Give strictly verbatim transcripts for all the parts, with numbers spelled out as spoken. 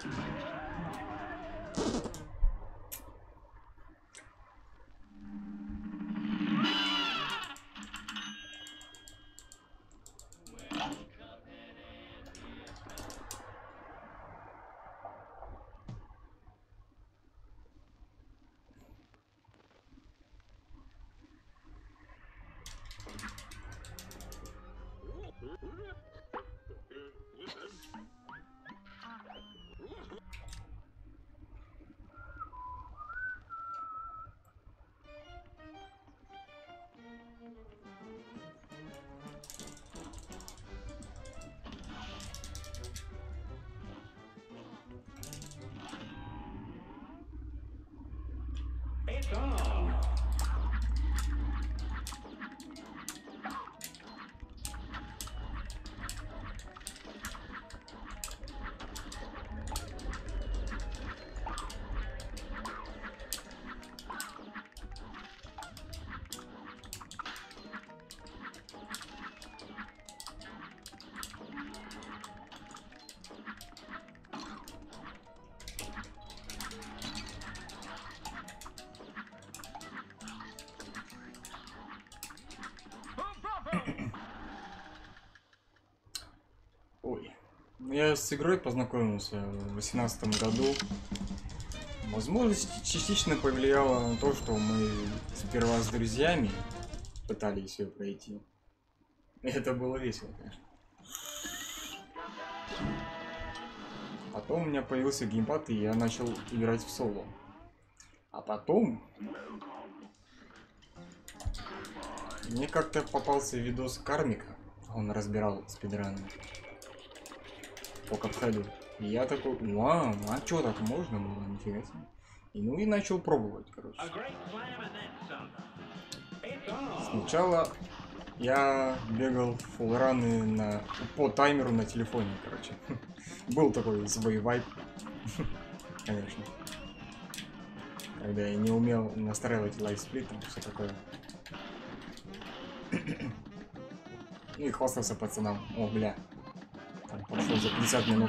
It's on. Ой, я с игрой познакомился в две тысячи восемнадцатом году. Возможно, частично повлияло на то, что мы сперва с друзьями пытались ее пройти. Это было весело, конечно. Потом у меня появился геймпад, и я начал играть в соло. А потом мне как-то попался видос Кармика. Он разбирал спидраны по капхеду. И я такой, вау, а чё так можно было, нифига себе. И ну и начал пробовать, короче. Сначала я бегал фуллраны на по таймеру на телефоне, короче. Был такой свой вайп, конечно. Когда я не умел настраивать лайфсплит, все такое. И хвастался пацанам. О, бля. Там пошел за пятьдесят минут.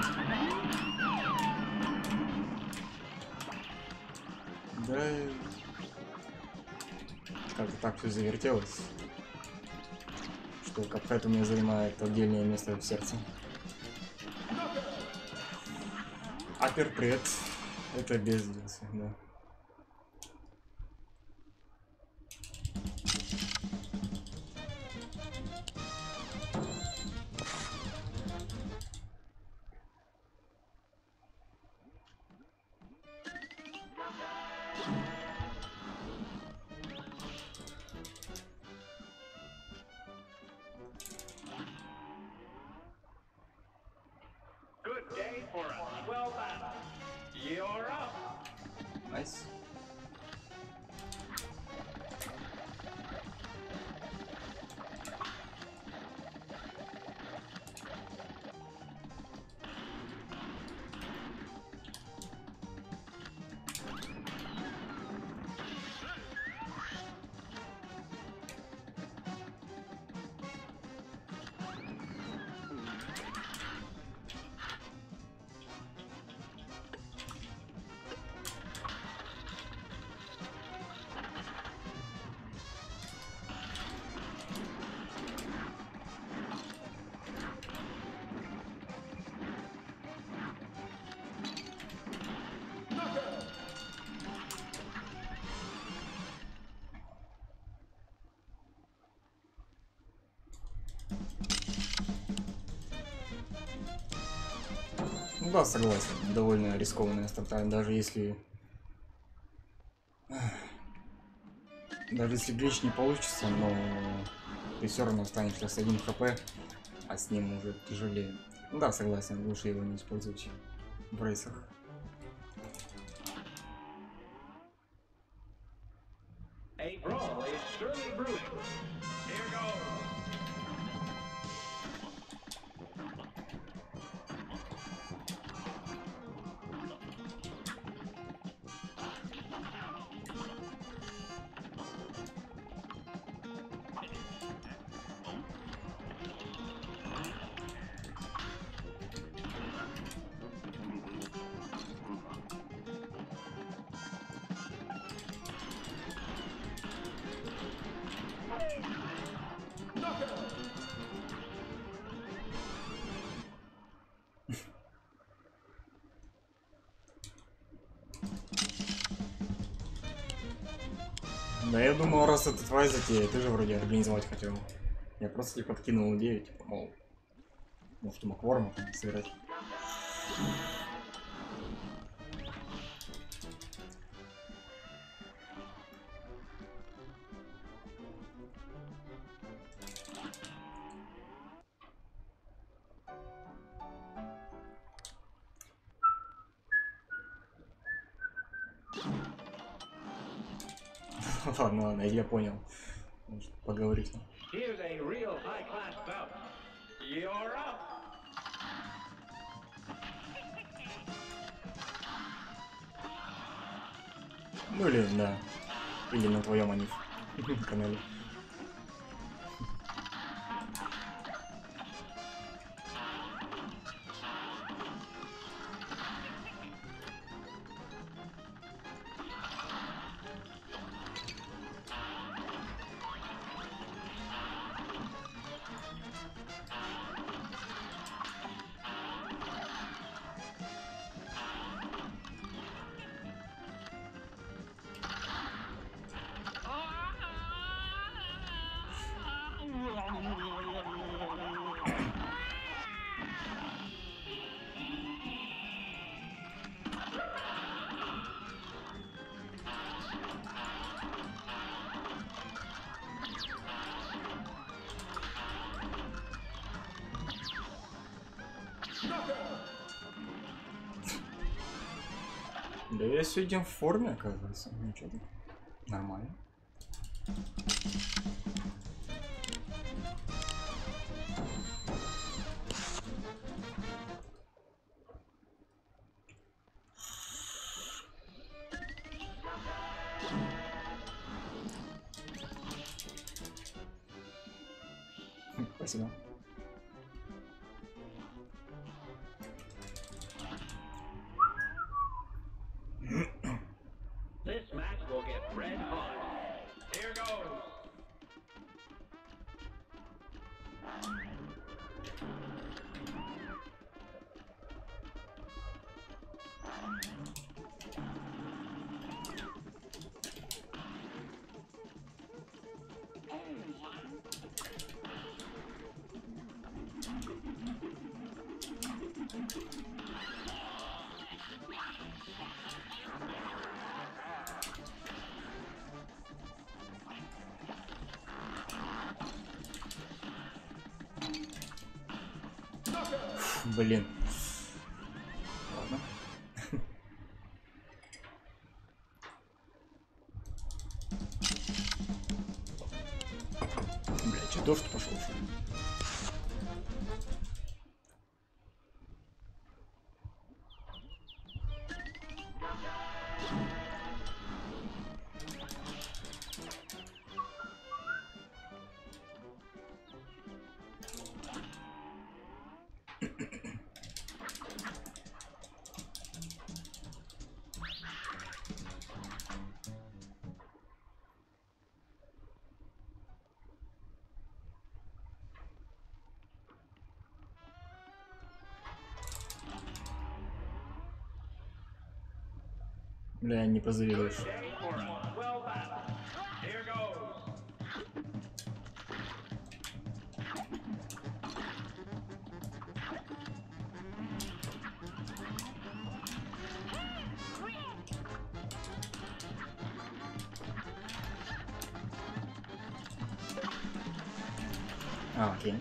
Да. Как-то так все завертелось. Что Cuphead у меня занимает отдельное место в сердце. Апер, привет. Это без дилса, да. Nice. Ну да, согласен, довольно рискованная старта, даже если... Даже если глич не получится, но ты все равно останешься с одним хп, а с ним уже тяжелее. Ну да, согласен, лучше его не использовать в рейсах. Да я думал, раз это твоя затея, ты же вроде организовать хотел. Я просто тебе подкинул идею, типа, мол, может, ему кворма там сыграть. Ладно, ладно, я понял. Может, поговорить. Ну или да. Или на твоем они канале. Да я сегодня в форме, оказывается. Ничего так. Нормально. Спасибо. Блин. Ладно. Блядь, что дождь пошел? Бля, не позавидуешь. А, окей.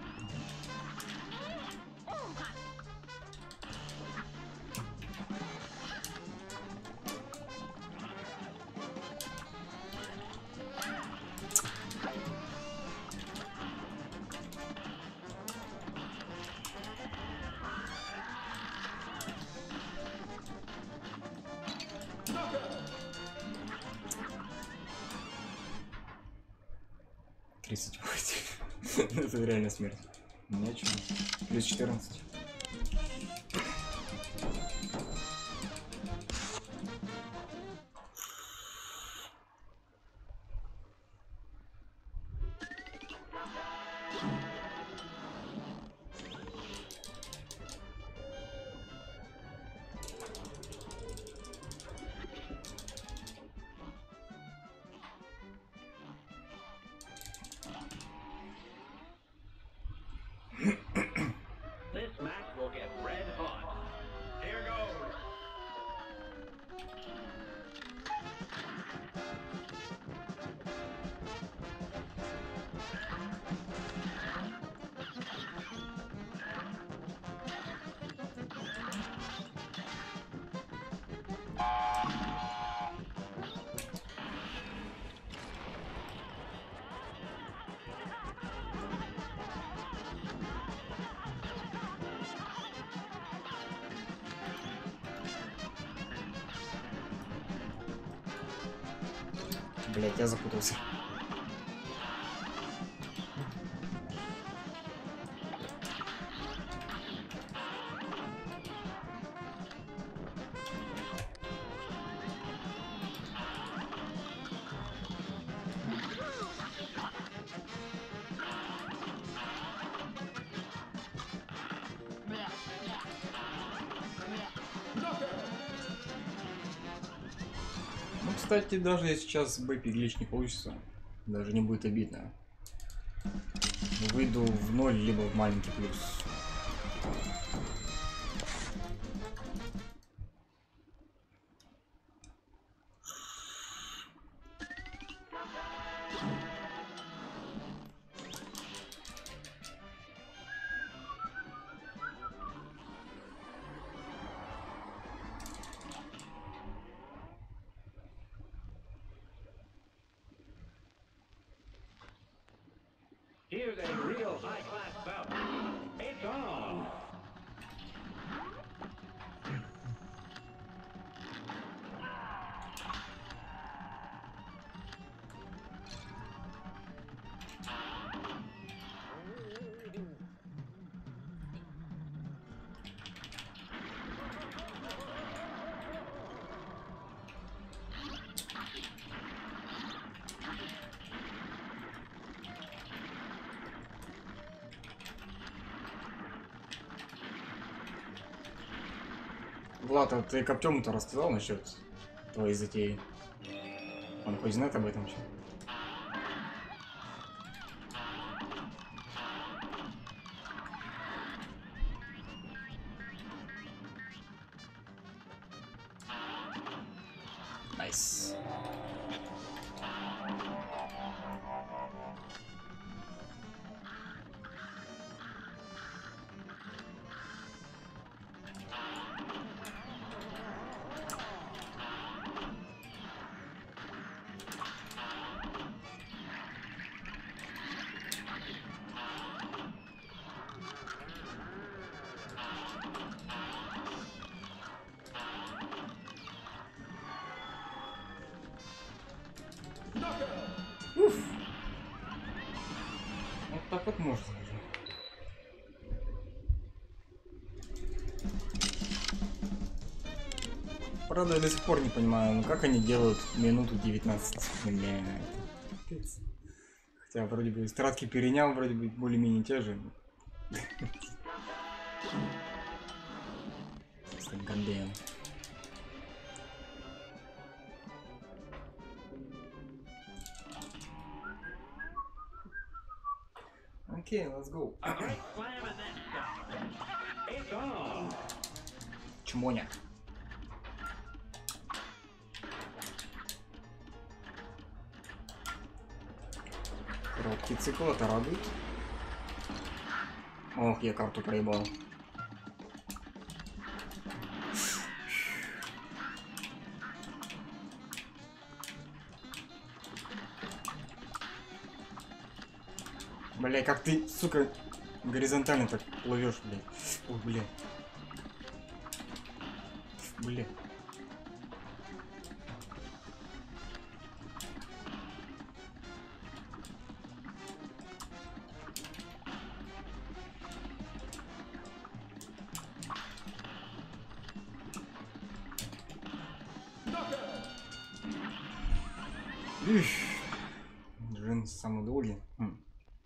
тридцать восемь. Это реально смерть. У меня что? Плюс четырнадцать. Блять, я запутался. Ну, кстати, даже если сейчас Бэппи глич не получится, даже не будет обидно. Выйду в ноль, либо в маленький плюс. Here's a real high-class bout. It's on! Влад, а ты Коптему-то рассказал насчет твоей затеи? Он хоть знает об этом еще? Найс. Уф. Вот так вот можно уже. Правда, я до сих пор не понимаю, ну как они делают минуту девятнадцать. Бля. Хотя вроде бы стратки перенял, вроде бы более-менее те же. Гандеем. Окей, okay, let's go. Чмоня. Короткий цикл, это радует. Ох, я карту проебал. Бля, как ты, сука, горизонтально так плывешь, блядь. Ой, бля. Бля. Джин самый долгий. Хм.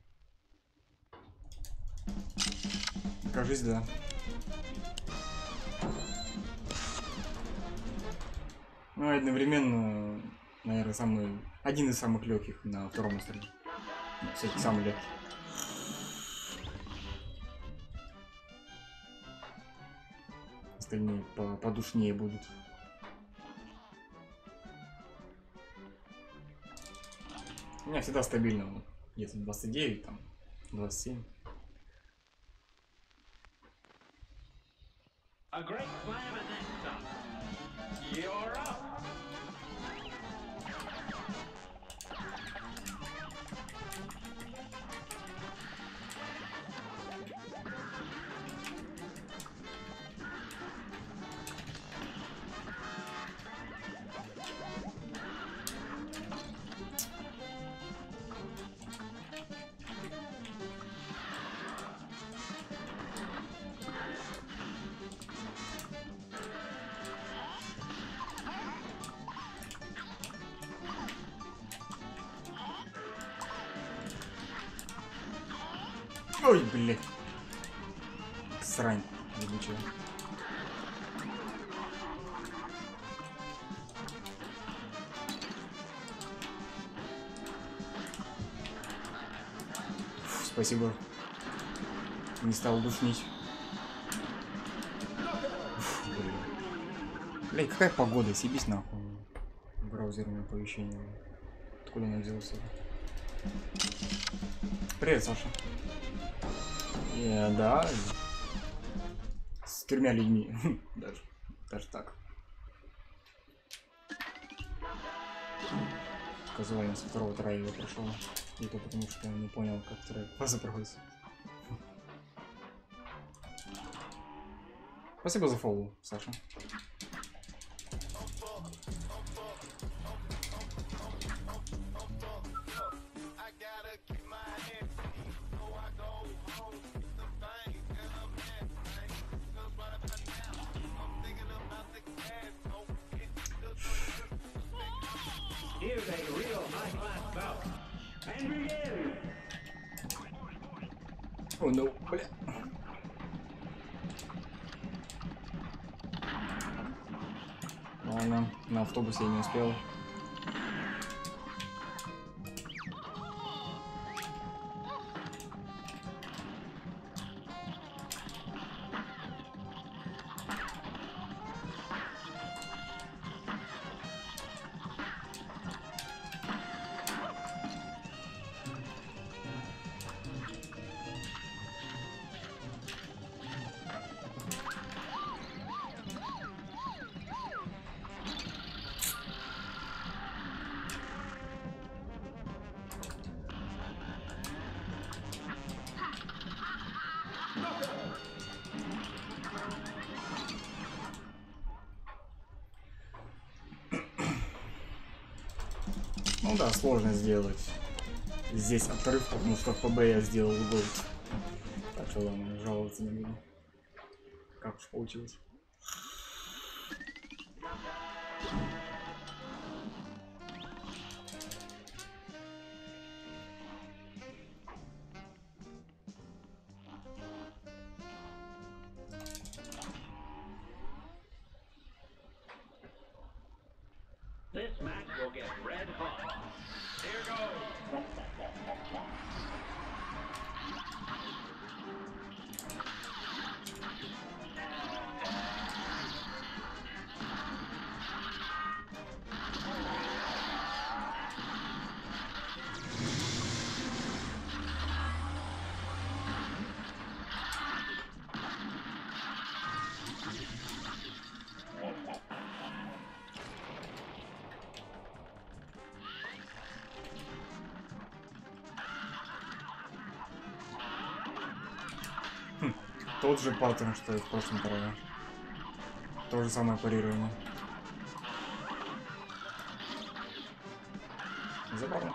Кажись, да. Ну, одновременно, наверное, самый один из самых легких на втором острове. Ну, кстати, самый легкий. Остальные по подушнее будут. У меня всегда стабильно, вот, где-то двадцать девять, там, двадцать семь. A great slam and then some. You're up. Ой, блядь. Срань. Ебучая. Фу, спасибо. Не стал душнить. Блядь, какая погода? Съебись нахуй. Браузерное оповещение. Откуда она взялась? Привет, Саша. Я, да. С тремя людьми. даже. Даже так. Казуально со второго трая я прошел. И то потому, что я не понял, как вторая фаза проходит. Спасибо за фоллоу, Саша. О, ну, бля. Ладно, на автобусе я не успел. Ну да, сложно сделать здесь отрыв, потому что в ПБ я сделал гол. Так что ладно, жаловаться не буду. Как уж получилось. This match will get red hot. Here goes. Тот же паттерн, что и в прошлом трое. То же самое парирование. Забавно.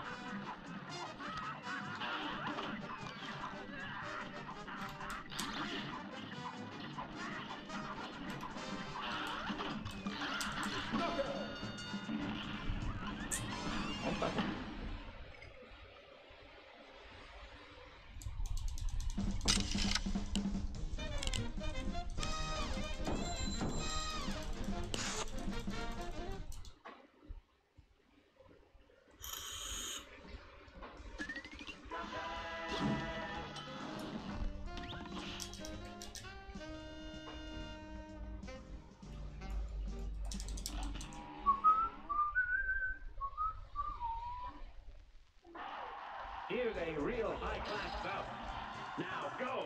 Вот так вот. Here's a real high-class bout. Now go!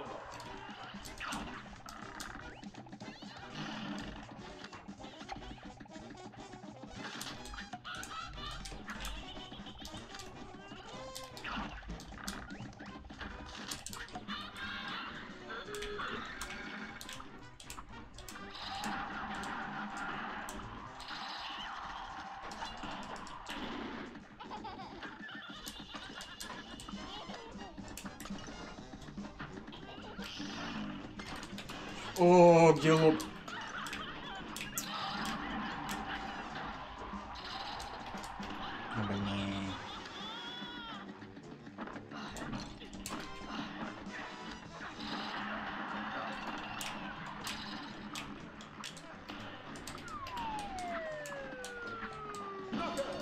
О, где лоб? Блин.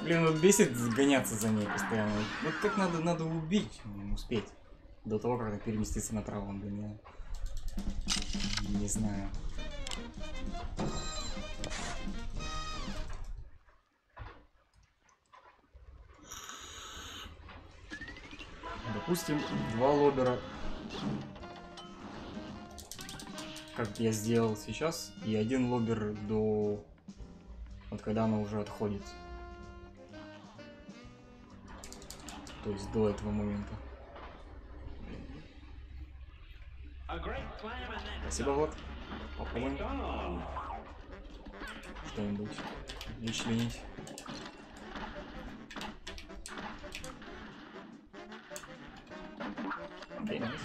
Блин, вот бесит гоняться за ней постоянно. Вот как надо, надо убить, успеть. До того, как переместиться направо, блин, я не знаю. Допустим, два лоббера, как я сделал сейчас, и один лоббер до... Вот когда она уже отходит. То есть до этого момента. Спасибо, вот. Попробуем что-нибудь вычленить. Окей, найс.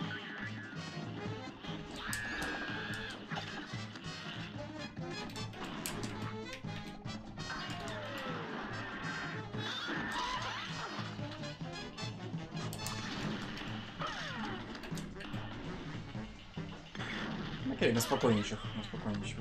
Окей, на спокойничах, на спокойничах.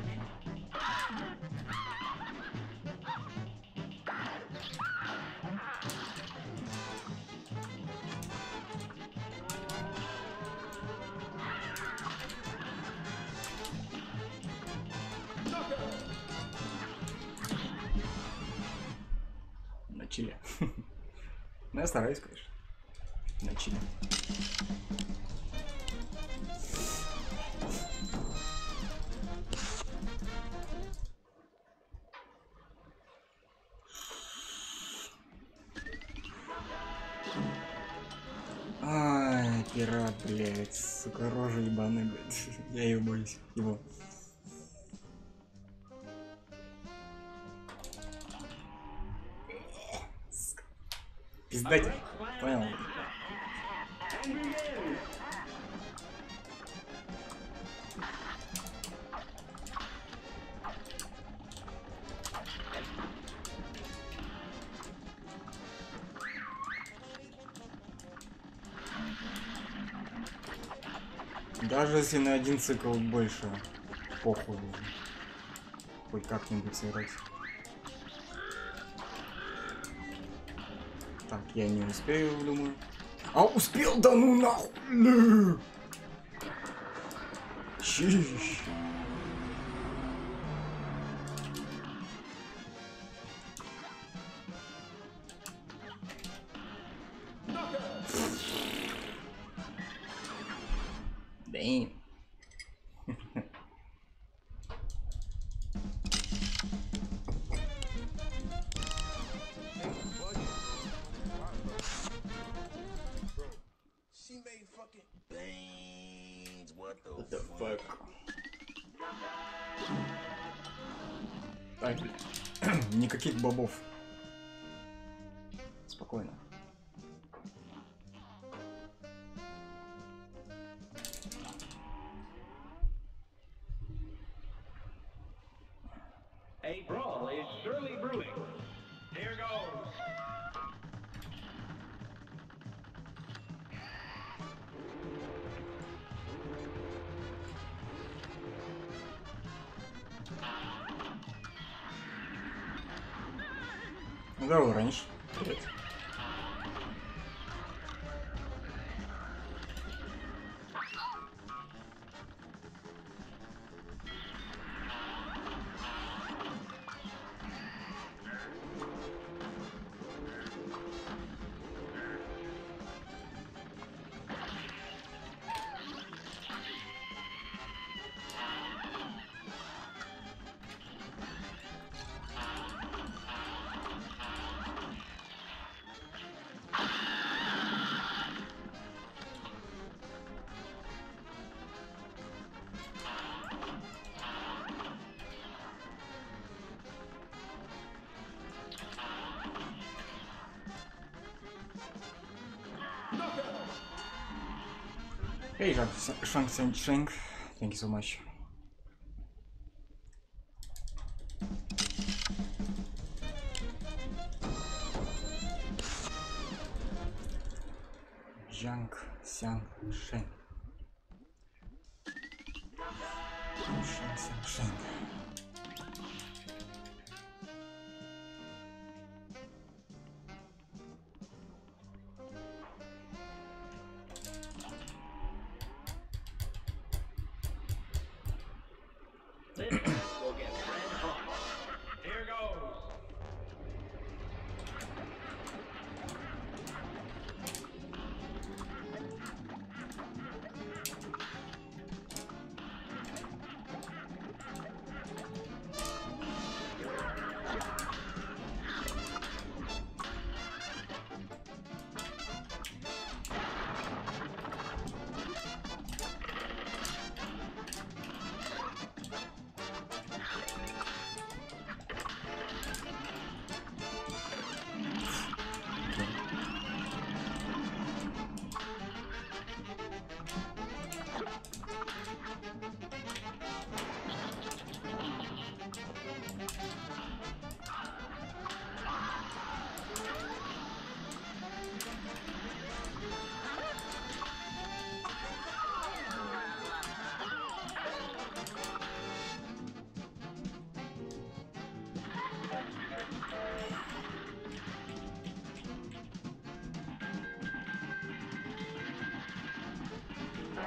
На чиле. Ну, я стараюсь, конечно. На чиле. Ай, пират, блядь, сука, рожа ебаная, блядь. Я ее боюсь, его. Пиздать, понял. Даже если на один цикл больше, похуй. Хоть как-нибудь сыграть. Так, я не успею, думаю. А успел, да ну нахуй! Чищ. Damn. What the fuck? Так, никаких бобов. Спокойно. A brawl is surely brewing. Here goes. Здорово, раньше. Привет. Hey, Shang Tsung Shang, thank you so much. Zhang Xiang Sheng. Shang Xiang Sheng.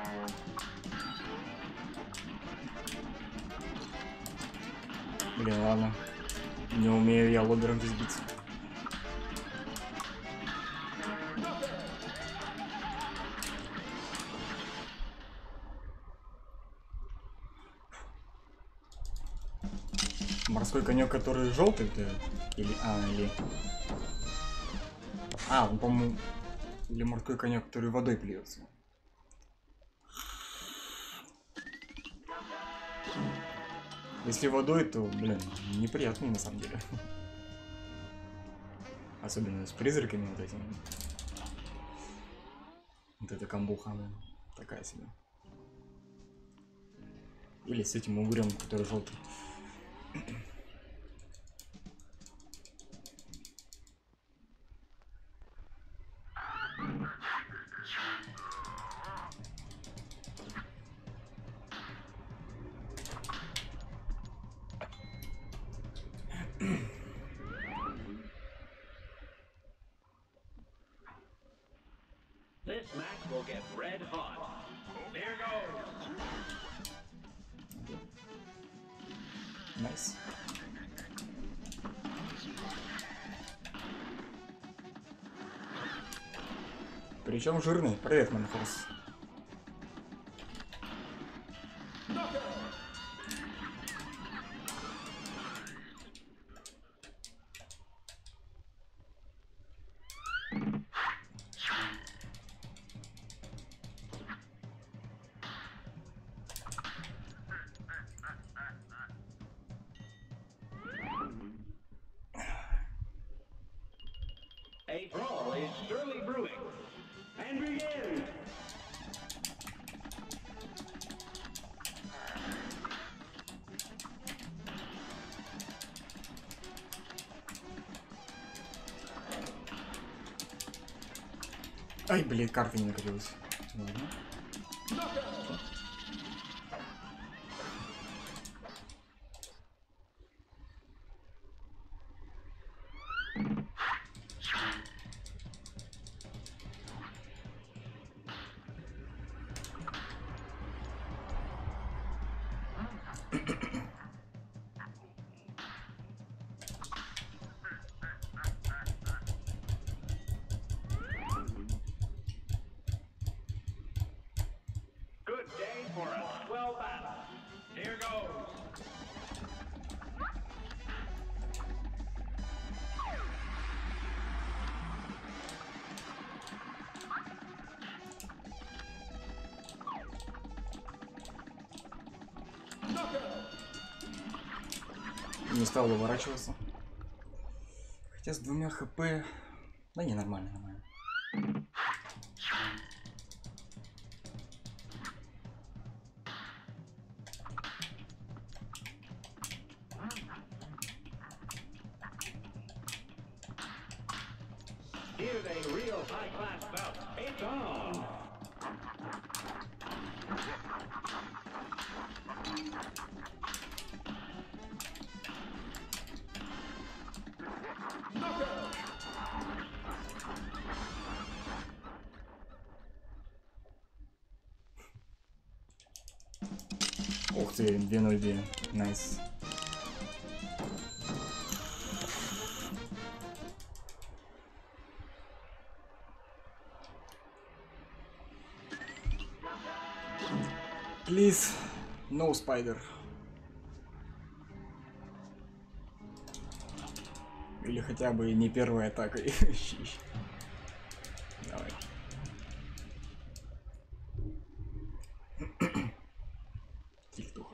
Блин, ладно. Не умею я лобером здесь биться. Морской конек, который желтый, ты? Или. А, или. А, он, по-моему. Или морской конек, который водой плюется. Если водой, то, блин, неприятный на самом деле. Особенно с призраками вот этими. Вот эта камбуха, она такая себе. Или с этим угрем, который желтый. This match will get red hot. Here goes. Nice. Причем жирный. Привет, Манхорс. A brawl is surely brewing. And begin. Ай, блин, карта не накопилась. Ладно. Good day for a swell battle. Here goes. Не стал выворачиваться. Хотя с двумя хп... Да не, нормально, нормально. Here's a real high-class bout. It's on. Ух ты, две ноль две. Найс. Please, no spider. Или хотя бы не первой атакой. Давай. Тихтуха.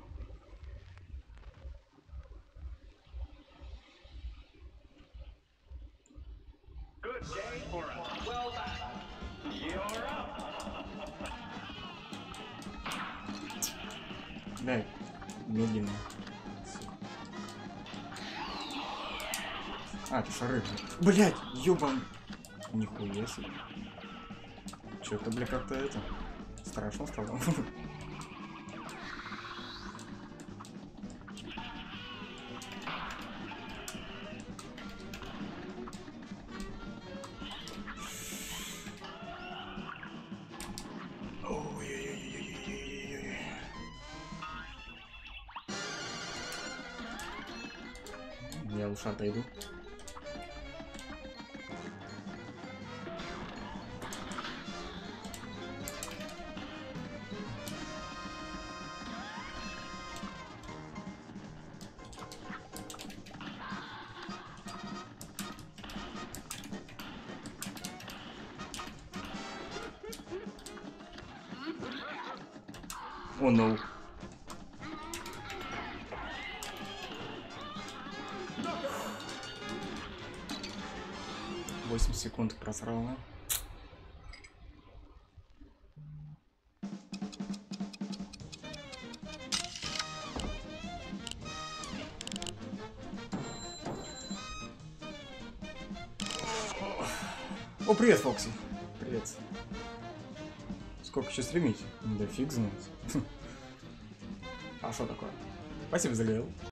Good day for a swell battle. You're up. Да, медленно. А, это шары. Блять, ёбан. Нихуя себе. Чё-то, бля, как-то это... Страшно стало. Ой-ой-ой. Я лучше отойду. О, ну. восемь секунд просрал, да? О, привет, Фокси. Привет. Сколько еще стримить? Да фиг знает. А что такое? Спасибо за гейл.